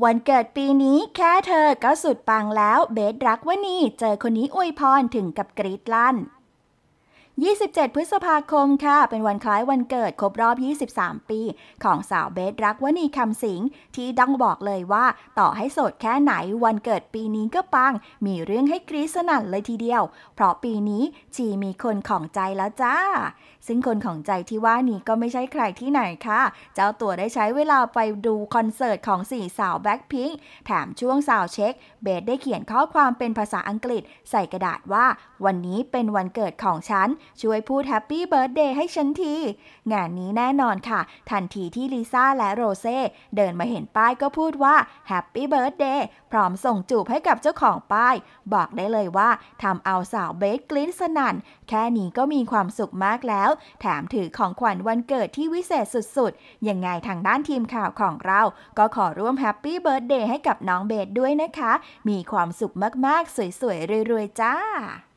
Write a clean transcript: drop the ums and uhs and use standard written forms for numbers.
วันเกิดปีนี้แค่เธอก็สุดปังแล้วเบสรักวนีเจอคนนี้อวยพรถึงกับกรี๊ดลั่น27 พฤษภาคมค่ะเป็นวันคล้ายวันเกิดครบรอบ 23 ปีของสาวเบสรักวณีคำสิงที่ต้องบอกเลยว่าต่อให้โสดแค่ไหนวันเกิดปีนี้ก็ปังมีเรื่องให้กรี๊ดสนั่นเลยทีเดียวเพราะปีนี้ชีมีคนของใจแล้วจ้าซึ่งคนของใจที่ว่านี้ก็ไม่ใช่ใครที่ไหนค่ะเจ้าตัวได้ใช้เวลาไปดูคอนเสิร์ตของสี่สาวแบล็คพิงค์แถมช่วงซาวด์เช็คเบสได้เขียนข้อความเป็นภาษาอังกฤษใส่กระดาษว่าวันนี้เป็นวันเกิดของฉันช่วยพูดแฮปปี้เบิร์ธเดย์ให้ฉันทีงานนี้แน่นอนค่ะทันทีที่ลิซ่าและโรเซ่เดินมาเห็นป้ายก็พูดว่าแฮปปี้เบิร์ธเดย์พร้อมส่งจูบให้กับเจ้าของป้ายบอกได้เลยว่าทำเอาสาวเบสกรี๊ดสนั่นแค่นี้ก็มีความสุขมากแล้วแถมถือของขวัญวันเกิดที่วิเศษสุดๆยังไงทางด้านทีมข่าวของเราก็ขอร่วมแฮปปี้เบิร์ธเดย์ให้กับน้องเบสด้วยนะคะมีความสุขมากๆสวยๆรวยๆจ้า